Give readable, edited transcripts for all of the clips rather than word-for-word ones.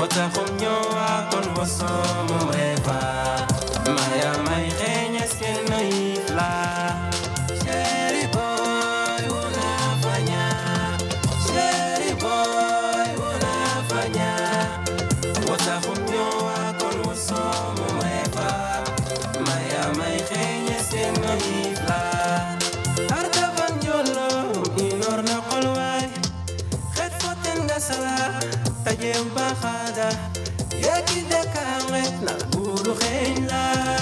taxum ñëwa kon wasomo refa maya may xeñes ken naif la Cherry boy una fanya Cherry boy una fanya wa taxum ñëwa kon wasomo refa maya may xeñes ken naif la arta van jolo inor na xolway xet foten nga sala tajem baxada yaki dekamet na buru xeñ la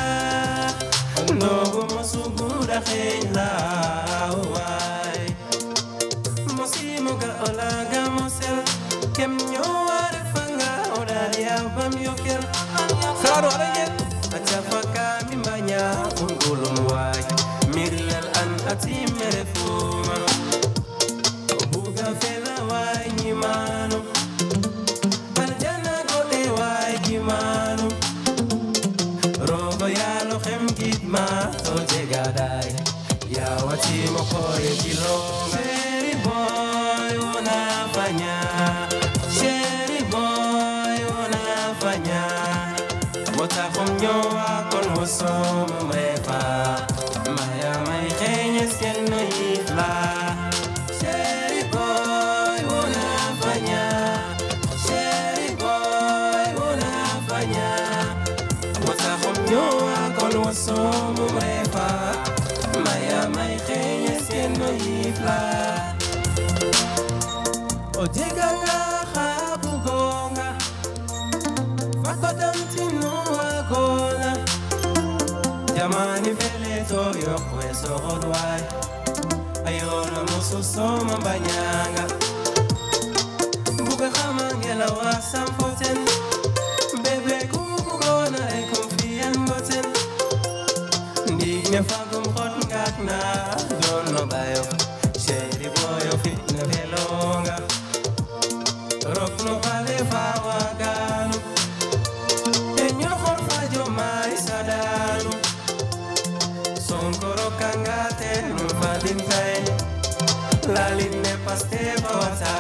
nogo masubura xeñ la way mosimo ga olaga mosel kem ñoware fanga odalia bam yokel saro alayen atafaka mi manya ungulum way mirlal an atimere fuma buga fela way ni manu manu rogo yalo xem gitma to jegadai ya wati mo koye kilo Cherry boy una fanya Cherry boy una fanya mota khom nyowa kon wosom mefa maya may xeñes ken no ifla Cherry boy una fanya Ñoa kon wasomo refa maya may xeñes ken no ifla o jega nga xabu gonga fakotam tinu agona jamani fele to yok weso odway ayona muso soma banyanga buga xamangela wasam foten bebe kugona e Ndignya fagum hot ngakna dono bayo Cherry boy fit na velonga Rok no pale fawaganu Enyo hot fajo mai sadanu Sonkoro kangate no valentine Lalin ne paste bawata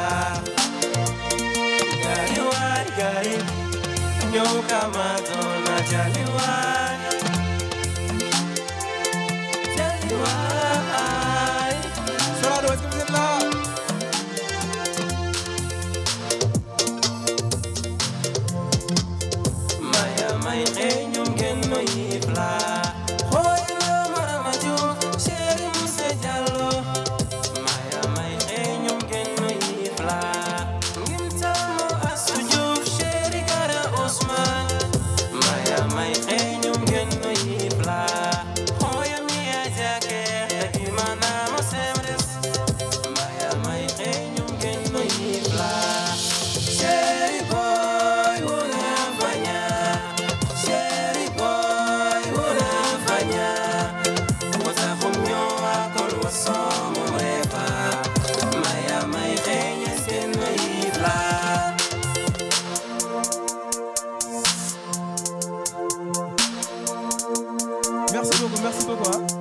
Gari wai gari Nyo kama dona jali wai Maya may xeñum gen no ifla xoyna mama ju Cherry Moussa Diallo Maya may xeñum gen no ifla ngim tamo asu Diouf Cherry Kara Ousmane Maya may xeñum gen no ifla xoyam ya jake imana mo semres Maya may xeñum gen no ifla Cherry boy una fanya Cherry boy una fanya wata xum ñowa kon wasomo refa maya may xeñes ken no ifla Merci beaucoup,